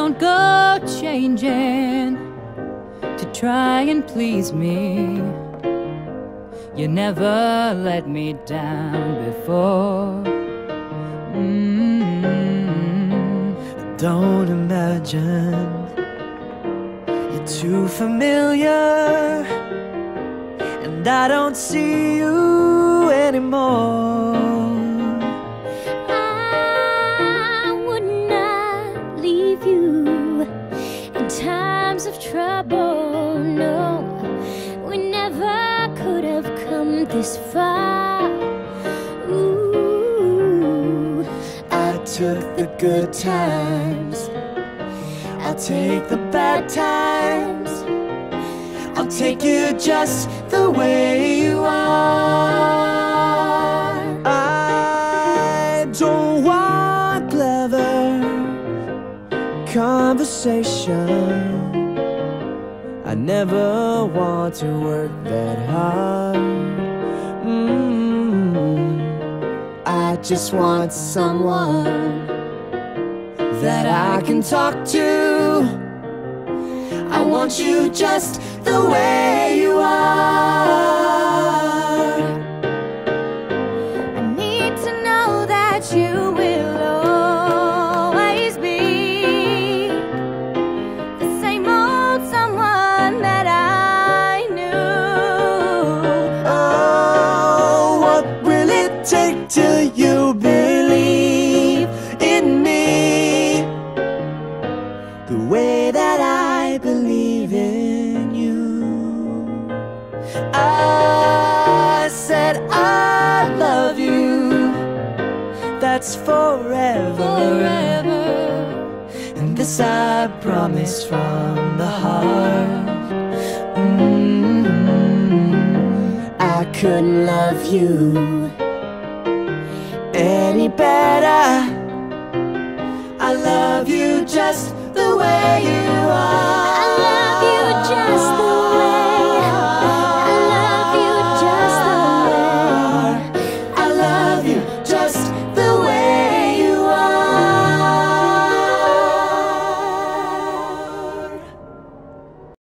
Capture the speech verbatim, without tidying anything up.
don't go changing to try and please me. You never let me down before. Mm-hmm. Don't imagine you're too familiar, and I don't see you anymore. I would not leave you in times of trouble. No, we never could have come this far. Ooh, I took the good times, I'll take the bad times. I'll take you just the way you are. I don't want clever conversation. I never want to work that hard. Mm-hmm. I just want someone that I can talk to. I want you just the way you are. I need to know that you will always be the same old someone that I knew. Oh, what will it take till you believe in me the way that I believe in you? I said I love you, that's forever, Forever. and this I promise from the heart. Mm-hmm. I couldn't love you any better. I love you just the way you